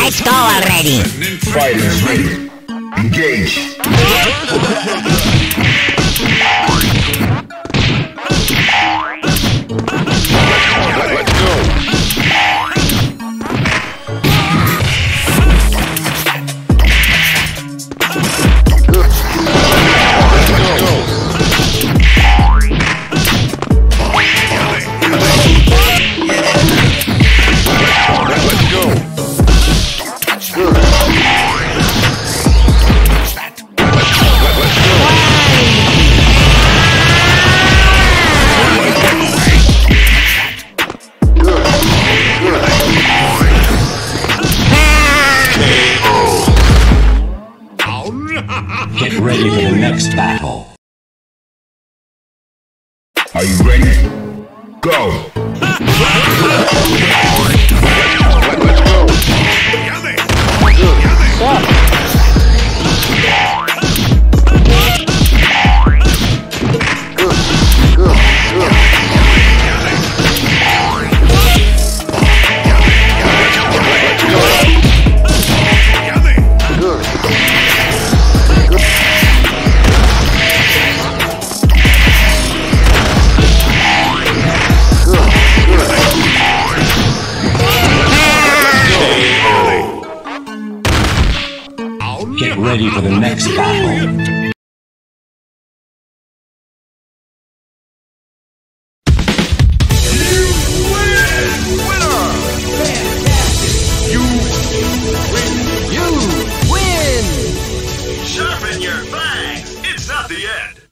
Let's go already! Fighters ready. Engage. Let's go. Get ready for the next battle. Are you ready? Go! Let's go! Get ready for the next battle. You win! Sharpen your fangs! It's not the end!